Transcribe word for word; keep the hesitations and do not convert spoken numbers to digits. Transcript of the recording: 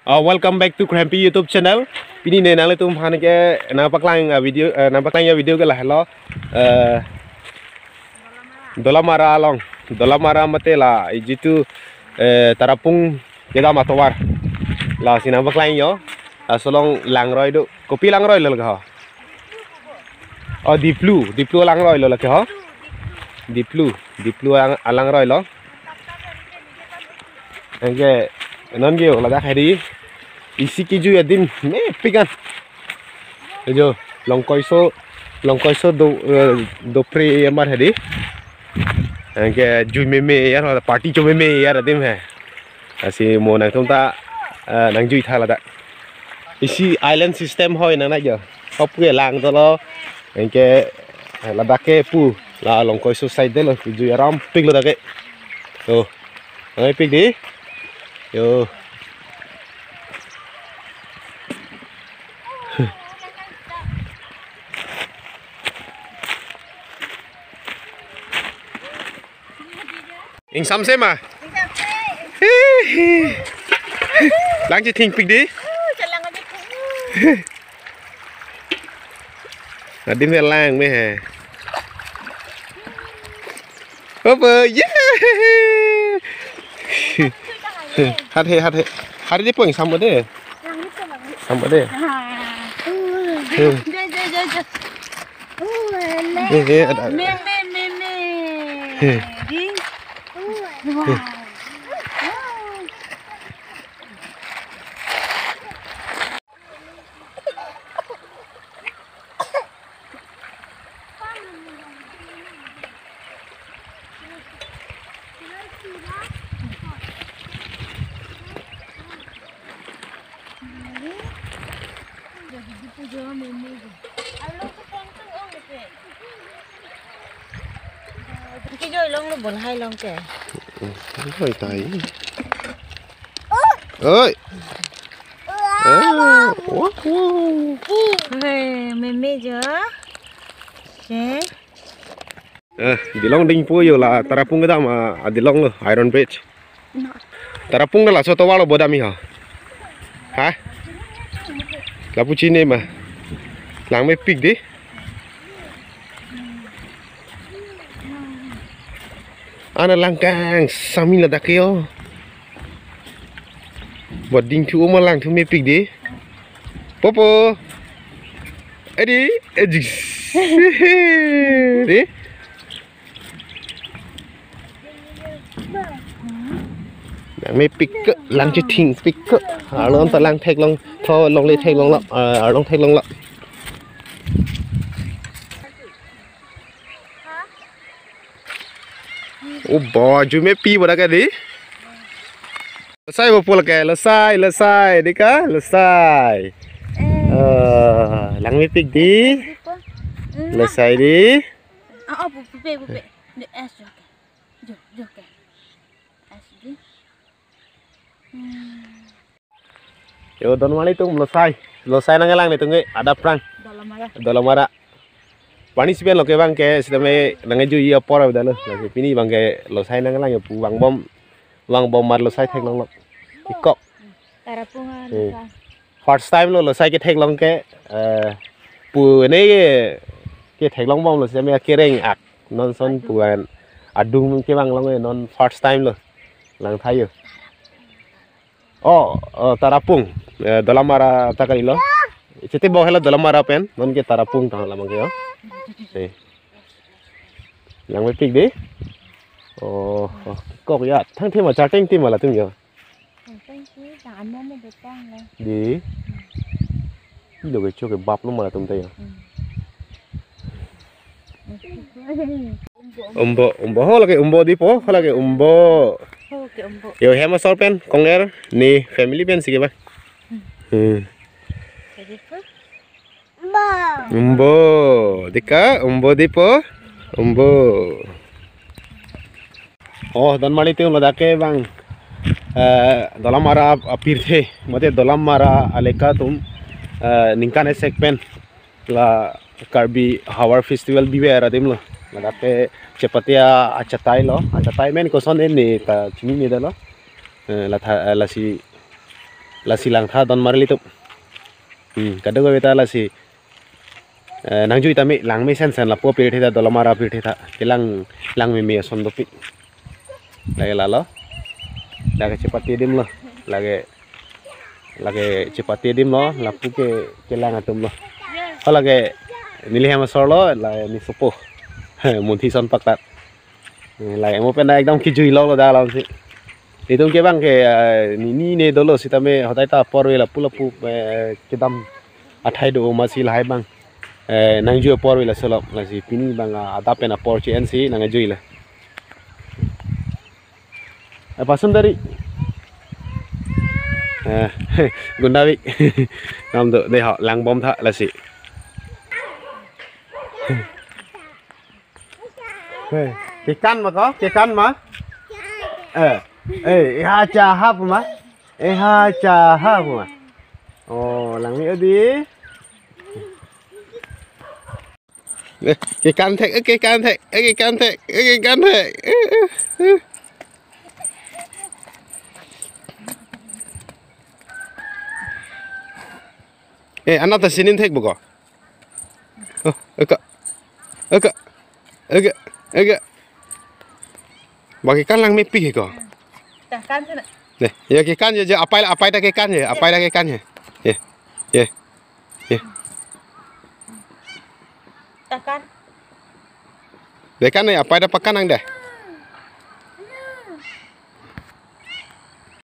Uh, welcome back to Crampy YouTube channel. Pini ne nang le tum han ke na paklang video na paklang ya video ke lah lo. Uh, Dolamara long. Dolamara mate la jitu tarapung kita matawar. La sina paklang yo. Solong langroy do. Kopi langroy lo ka. Oh diplu, diplu langroy lo ka. Diplu, diplu langroy lo. Engke non geo la dak hari isi kiju ya din me pigan jo longkoiso longkoiso do do pre mar hari engke ju me me yar party jo me me yar adim hai asi mo nang thong ta nang ju tha la da isi island system hoi na na jo hop ke lang to lo engke la dak ke pu la longkoiso side de lo ju ram pig lo da ke to ngai pig di yo Ing sam xem à? Lang chỉ thình pig đi. Là đi về lang mới hè. Over yeah. Hát he hát he. Hát đi puing sam ở đây. Sam ở đây. Đây đây đây. Mẹ mẹ mẹ mẹ. Wow. Cái dôi lông nó buồn hay lông kìa. Hơi tay. Ơi. Mẹ mẹ chưa? Thế. Eh, di long ding po yo la tarapung kita ma di long lo Iron Bridge. Tarapung la soto walo bodami ha. Ha? La pucine ma. Lang me pig di. Ana langkang sami la dakyo. Buat ding tu oma lang tu me pig di. Popo. Edi, edi. Di. Lang me pig ke lang chỉ thing pig ke. À long ta lang thek long tho long le thek long lo. À long thek long lo. Oh baju me pi pada ka di. Lesai bopol ka, lesai, lesai, di ka, lesai. Eh, lang me pig di. Lesai di. Ah, bu bu bu bu. Di es jo. Jo, jo ka. Es di. Yo don mali tum lesai. Lesai nang lang ni tungai ada perang. Dalam mara. Dalam mara. Pani siapa lo ke bang ke sedame nangai ju iya pora udah lo. Jadi pini bang ke lo saya nangai lang ya pu bang bom, bang bom mar lo saya tek long lo. Ikok. Tarapungan. First time lo lo saya ke tek long ke pu ini ke tek long bom lo saya me kereng ak non son puan adung ke bang long non first time lo lang thay yo. Oh tarapung dalam mara takari lo. Cete bawa hela dalam mara pen non ke tarapung tang lamang ke yo. Nih, yang metik deh. Oh, oh, kok ya? Thang thêm mà charting tim malah tuh ya. Di. Ini loh kecil ke bab lu malah tuh ya. Umbo, umbo, ho lagi umbo di po, ho lagi umbo. Yo, hema sol pen, konger, nih family pen sih bang. Hmm. Umbo, dika, umbo di po, umbo. Oh, dan mali tu lada ke bang, dalam mara apir the, mate dalam mara aleka tum, ningkan esek pen, la karbi hawar festival bibe era tim lo, lada ke cepatia acatai lo, acatai men koson ini ta cini ni dah lo, la la si la silang tha don marli tu hmm kadang beta la si nang jui tami lang me sen sen la po pi theta dolamara pi theta kelang lang me me son dopi lagi lalo lagi cepat dim lo lagi lagi cepat dim lo la pu ke kelang atum lo lagi nilih ama sorlo la ni sopo munthi son paktat lagi mo pena ekdam ki jui lo lo da lo si itu ke bang ke ni ni ne dolo si tame hotai ta porwe la pula pu kedam athai do masih lai bang nang jui porwe la solo la si pini bang ada pena por ci en si nang jui la pasun dari Gundawi nam do de họ lang bom tha la si cái căn mà có cái căn mà ờ ê ha cha ha mà ê ha cha ha mà ồ lang mi ở đi cái căn thế cái căn thế cái căn thế cái căn thế ê anh ta xin thế bố ơ ơ ơ ơ ơ bagi kan lang mepi ke ko ta kan sana ne ya ke kan je apa apa dah ke kan je apa dah ke kan je ye ye ye ta kan de kan ni apa dah pakan ang dah